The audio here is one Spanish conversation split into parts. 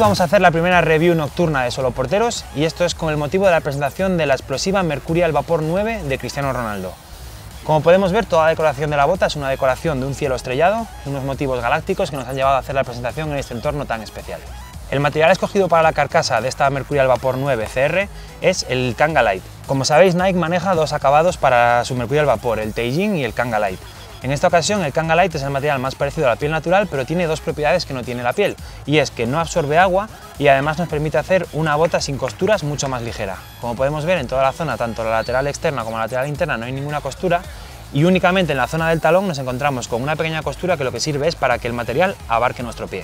vamos a hacer la primera review nocturna de Solo Porteros y esto es con el motivo de la presentación de la explosiva Mercurial Vapor 9 de Cristiano Ronaldo. Como podemos ver, toda la decoración de la bota es una decoración de un cielo estrellado, unos motivos galácticos que nos han llevado a hacer la presentación en este entorno tan especial. El material escogido para la carcasa de esta Mercurial Vapor 9 CR es el Kanga Light. Como sabéis, Nike maneja dos acabados para su Mercurial Vapor, el Teijin y el Kanga Light. En esta ocasión el Kanga Light es el material más parecido a la piel natural, pero tiene dos propiedades que no tiene la piel, y es que no absorbe agua y además nos permite hacer una bota sin costuras mucho más ligera. Como podemos ver, en toda la zona, tanto la lateral externa como la lateral interna, no hay ninguna costura y únicamente en la zona del talón nos encontramos con una pequeña costura que lo que sirve es para que el material abarque nuestro pie.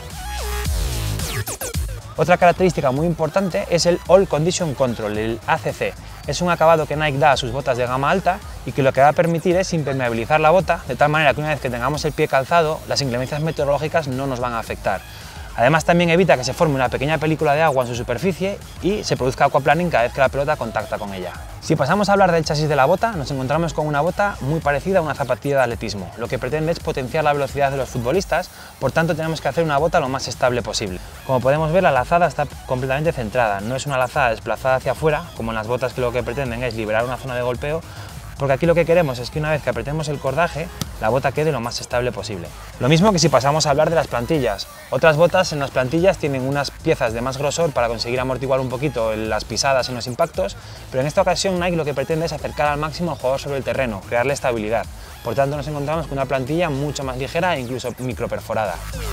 Otra característica muy importante es el All Condition Control, el ACC. Es un acabado que Nike da a sus botas de gama alta y que lo que va a permitir es impermeabilizar la bota de tal manera que una vez que tengamos el pie calzado, las inclemencias meteorológicas no nos van a afectar. Además también evita que se forme una pequeña película de agua en su superficie y se produzca aquaplaning cada vez que la pelota contacta con ella. Si pasamos a hablar del chasis de la bota, nos encontramos con una bota muy parecida a una zapatilla de atletismo. Lo que pretende es potenciar la velocidad de los futbolistas, por tanto tenemos que hacer una bota lo más estable posible. Como podemos ver, la lazada está completamente centrada, no es una lazada desplazada hacia afuera, como en las botas que lo que pretenden es liberar una zona de golpeo, porque aquí lo que queremos es que una vez que apretemos el cordaje, la bota quede lo más estable posible. Lo mismo que si pasamos a hablar de las plantillas. Otras botas en las plantillas tienen unas piezas de más grosor para conseguir amortiguar un poquito las pisadas en los impactos, pero en esta ocasión Nike lo que pretende es acercar al máximo al jugador sobre el terreno, crearle estabilidad. Por tanto nos encontramos con una plantilla mucho más ligera e incluso microperforada.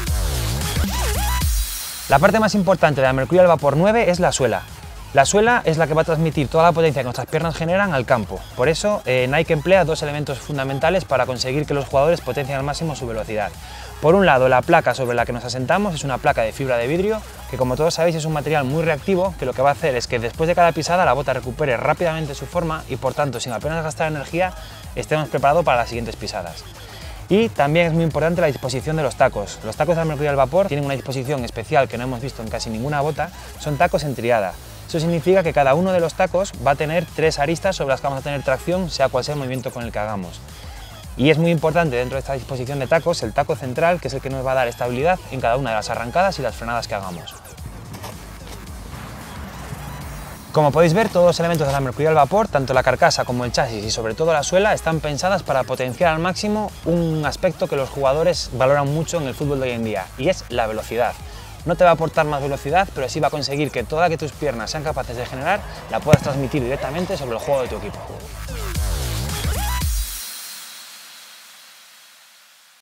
La parte más importante de la Mercurial Vapor 9 es la suela. La suela es la que va a transmitir toda la potencia que nuestras piernas generan al campo. Por eso Nike emplea dos elementos fundamentales para conseguir que los jugadores potencien al máximo su velocidad. Por un lado, la placa sobre la que nos asentamos es una placa de fibra de vidrio que, como todos sabéis, es un material muy reactivo que lo que va a hacer es que después de cada pisada la bota recupere rápidamente su forma y por tanto, sin apenas gastar energía, estemos preparados para las siguientes pisadas. Y también es muy importante la disposición de los tacos. Los tacos de la Mercurial Vapor tienen una disposición especial que no hemos visto en casi ninguna bota, son tacos en triada. Eso significa que cada uno de los tacos va a tener tres aristas sobre las que vamos a tener tracción, sea cual sea el movimiento con el que hagamos. Y es muy importante dentro de esta disposición de tacos el taco central, que es el que nos va a dar estabilidad en cada una de las arrancadas y las frenadas que hagamos. Como podéis ver, todos los elementos de la Mercurial Vapor, tanto la carcasa como el chasis y sobre todo la suela, están pensadas para potenciar al máximo un aspecto que los jugadores valoran mucho en el fútbol de hoy en día, y es la velocidad. No te va a aportar más velocidad, pero sí va a conseguir que toda la que tus piernas sean capaces de generar, la puedas transmitir directamente sobre el juego de tu equipo.